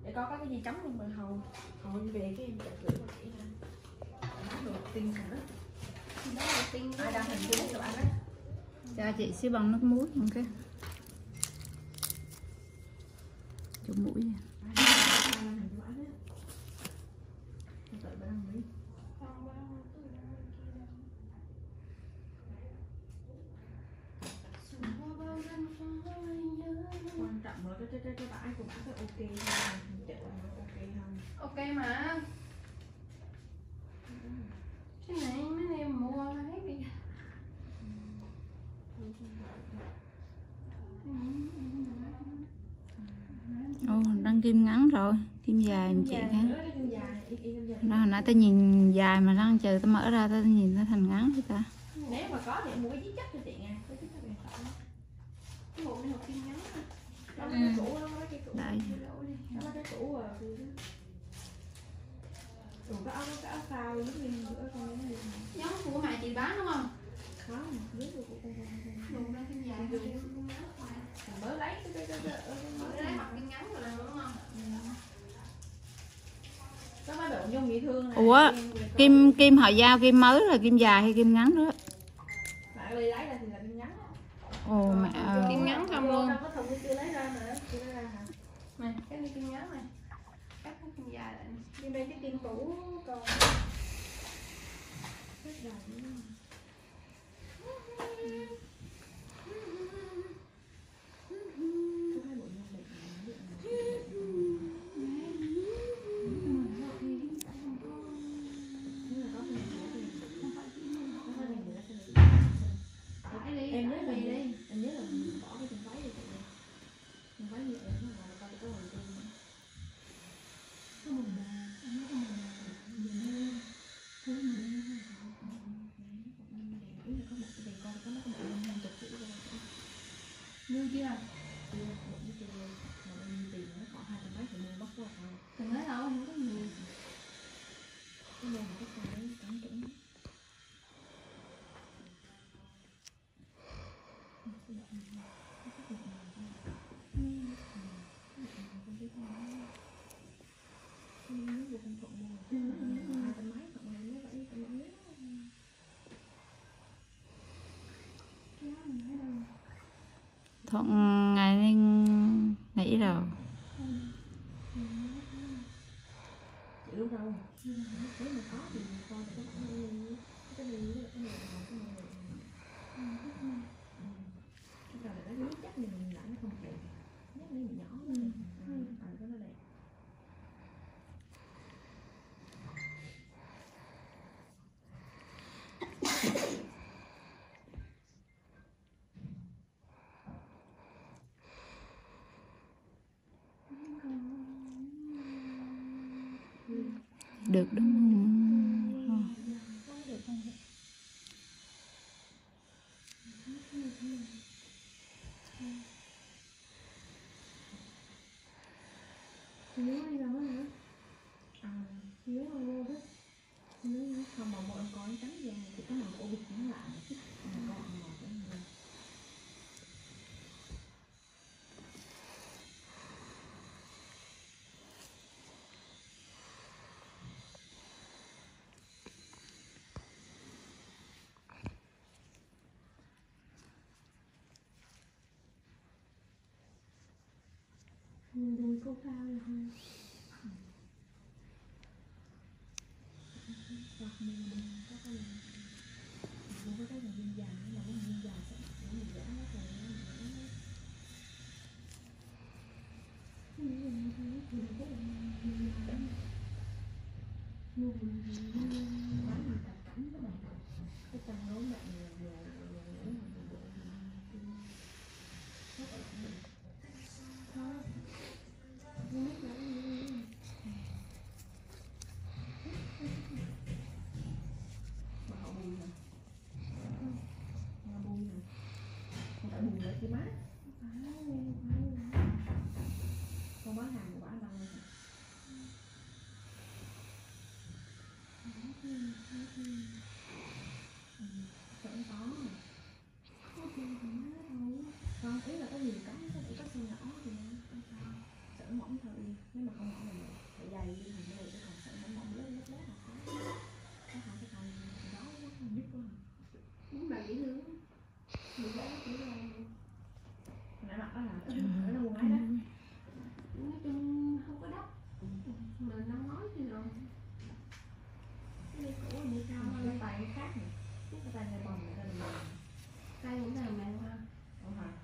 để có cái gì chấm luôn rồi hầu về cái em chặt gửi qua chị ha. Đó đồ tinh rồi đó. Đó là tinh. Ai đang hình dung cho bạn đó. Cho chị xíu bằng nước muối ok. Chút mũi nha. Quan trọng là cái bãi của bạn phải ok không, chợ ok không? Ok mà. Cái này mấy em mua hết đi. Ồ, đang kim ngắn rồi, kim dài em chị ha. Nó hồi nãy tao nhìn dài mà đang chờ tao mở ra tao nhìn nó thành ngắn vậy ta. Nếu mà có thì mua cái chiếc chắc cho chị nha, cái chiếc chắc điện thoại. Cái bộ này hộp kim ngắn. Đó là cái cũ, đó là cái cũ. Đấy. Đó là cái cũ à. Ủa cái áo phao nó nhìn giữa con nó nhìn. Giống của mẹ chị bán đúng không? Không, biết được của con. Dùng ra kim dài rồi kim ngắn. Mới lấy cái Mới lấy mặc kim ngắn rồi đúng không? có mấy độ nhung bị thương này. Ủa, kim họ giao kim mới là kim dài hay kim ngắn đó? Bạn lấy ra thì là kim ngắn. Ồ mẹ ơi. Kim ngắn không luôn. Có thùng chưa lấy ra mà, chưa lấy ra hả? Này, cái này kim ngắn này. Cắt cái kim dài lại. Nhưng đây cái kim cũ còn rất đầu nữa. Em nhớ là đi, em nhớ là bỏ cái quần váy đi chị. Quần váy như em nó là coi có hồi tiên nữa. Có mùi nào, em nói có mùi nào. Có mùi nào. Ý là có một cái đèn coi có mấy cái mùi năm chục kỹ rồi. Mua chưa? Chưa, một cái tiền mà em tiền nó khoảng 200 mấy thì mua bắt qua thôi. Từng lấy đâu không có nhiều. Cái này là cái con đấy cẩn thận. Thuận ngày nên nghỉ rồi. Chị lúc đâu nếu mà có thì coi là cái này cái này cái này là nó lý chắc mình lại nó không đẹp nhất nó nhỏ nữa cái nó đẹp. Được đúng không? Nhớ đi đâu hả? Nhớ không đó. Nhớ không mà mọi con trắng vàng thì cái màu của vịt cũng lạ chút. Con màu của người. Đuôi cô cao rồi không? Hoặc mình có cái này mình có cái này viên dài là cái viên dài sẽ mình vẽ nó rồi cái chân nối mẹ chị má con bán hàng của bà đâu rồi sợ có con ý là có nhiều cái có size nhỏ thì sợ mỏng thôi nếu mà không phải là phải dày đi thì nó sẽ còn sợi bóng bóng lớn lớp lớp có phải cái thành đó nó không biết quá Đúng bà dễ thương. Mình đã chỉ là nãy mặt đó là nó mua máy đó nói chung không có đắt. Mà năm nói thì rồi. Cái này cũ này cao hơn. cái tay khác này cái tay này bồng này là bồng Tay cũng làm mềm ha. không hả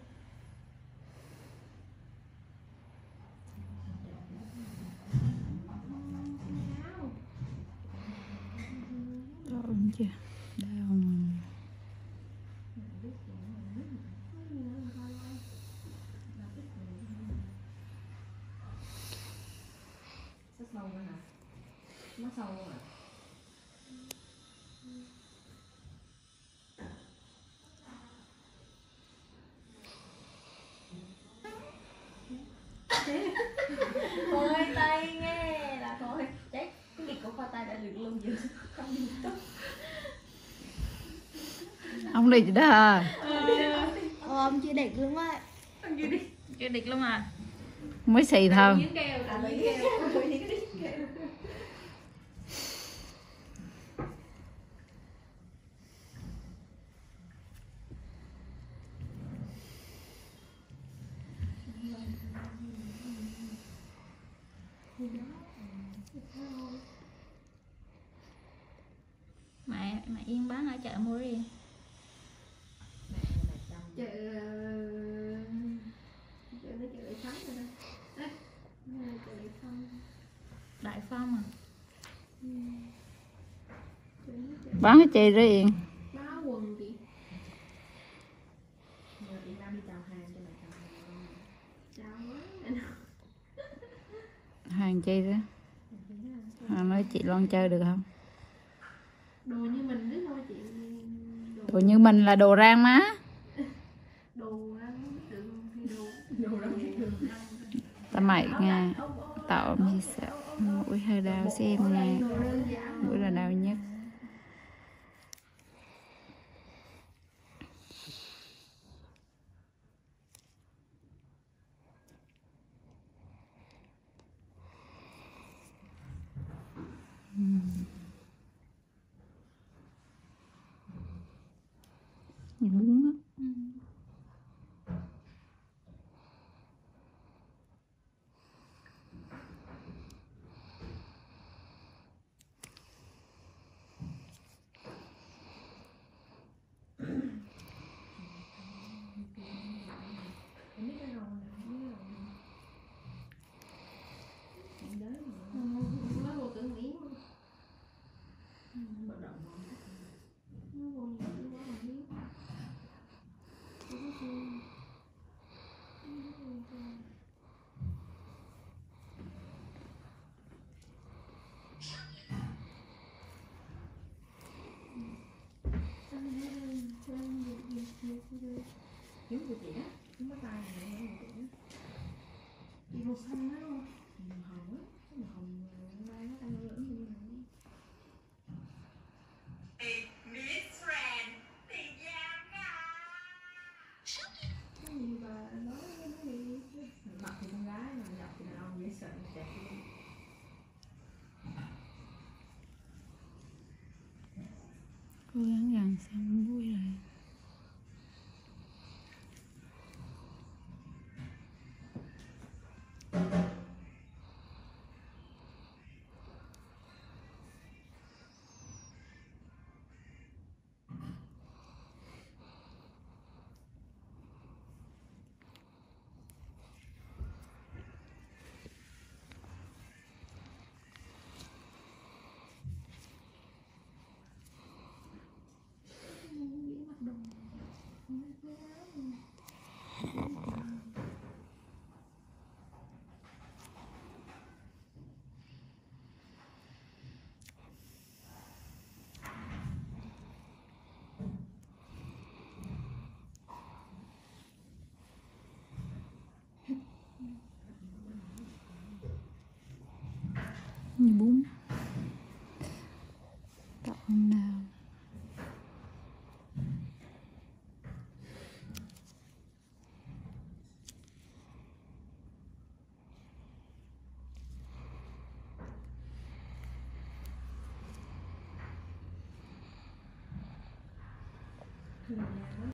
Áo. Rồi chưa đây không rất sâu nữa hả nó sâu à Thôi tay nghe là thôi chết cái việc của khoai tay đã được luôn chưa không đi tốt. ông đi đó hả Ông chưa đẹp luôn á. Ông chưa đi. chưa địch luôn à mới xì thôi Miếng keo là miếng keo. Miếng keo. mẹ Yên bán ở chợ mua đi Chợ nó chợ Đại Thắng rồi đó. Đấy. Chợ Đại Thắng. Đại Phong à Chợ bán cái chi đó Yên báo quần chị. giờ chị đang đi chào hàng cho mẹ chào hàng Chào quá. hàng chi đó hàng nói chị Loan chơi được không Đồ như mình đấy thôi chị. đồ như mình là đồ rang má Đồ ăn được thì đồ đâu biết được ta mày nha tạo như sợ mũi hơi đau xem nha đồ đơn giản. mũi là đau nhất bún á em biết cái rau này không biết rau này em đến Nó đồ tưởng miếng. vận động mà Nó đồ nhiều quá mà miếng. kiếm của chị á kiếm cái tay này của chị á Chị màu xanh đó không? màu hồng á cái màu hồng mai nó đang lưỡng như này Cái gì bà nói cái gì? mặt thì con gái mà dọc thì đàn ông dễ sợ đẹp cố gắng gần xem vui rồi Miếng mặc đồ. như bún tạo không nào Thường nhà nó